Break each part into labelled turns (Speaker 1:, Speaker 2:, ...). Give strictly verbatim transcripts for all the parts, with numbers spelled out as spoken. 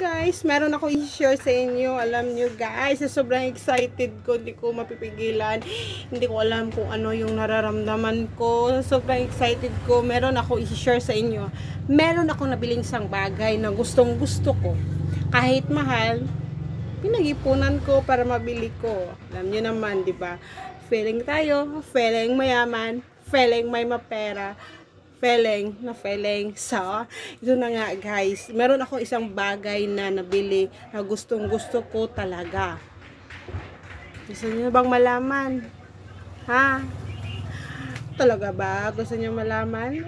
Speaker 1: guys, meron ako i-share sa inyo. Alam nyo guys, sobrang excited ko, hindi ko mapipigilan. Hindi ko alam kung ano yung nararamdaman ko. Sobrang excited ko. Meron ako i-share sa inyo. Meron ako nabiling isang bagay na gustong gusto ko. Kahit mahal, pinag-ipunan ko para mabili ko. Alam nyo naman, di ba? Feeling tayo, feeling mayaman, feeling may mapera, feeling na feeling. So, ito na nga guys. Meron ako isang bagay na nabili na gustong gusto ko talaga. Gusto niyo bang malaman? Ha? Talaga ba? Gusto niyo malaman?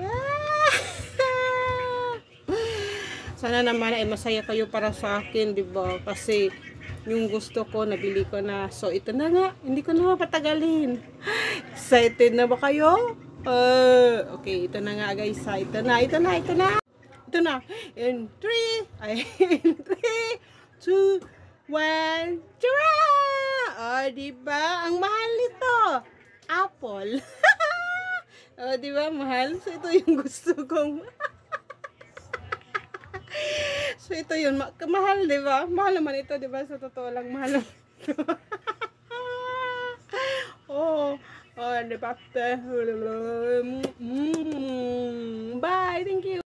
Speaker 1: Sana naman ay masaya kayo para sa akin, di ba? Kasi yung gusto ko, nabili ko na. So, ito na nga. Hindi ko na mapatagalin. Excited na ba kayo? Uh, okay, ito na nga guys. Ito na, ito na, ito na. Ito na. In three, ay, in three, two, one, tara! Oh, diba? Ang mahal nito. Apple. Oh, diba? Mahal. So, ito yung gusto kong. So, ito yun. Ma mahal, diba? Mahal naman ito, diba? Sa totoo lang, mahal naman ito. Oh, oh, diba? Bye, thank you.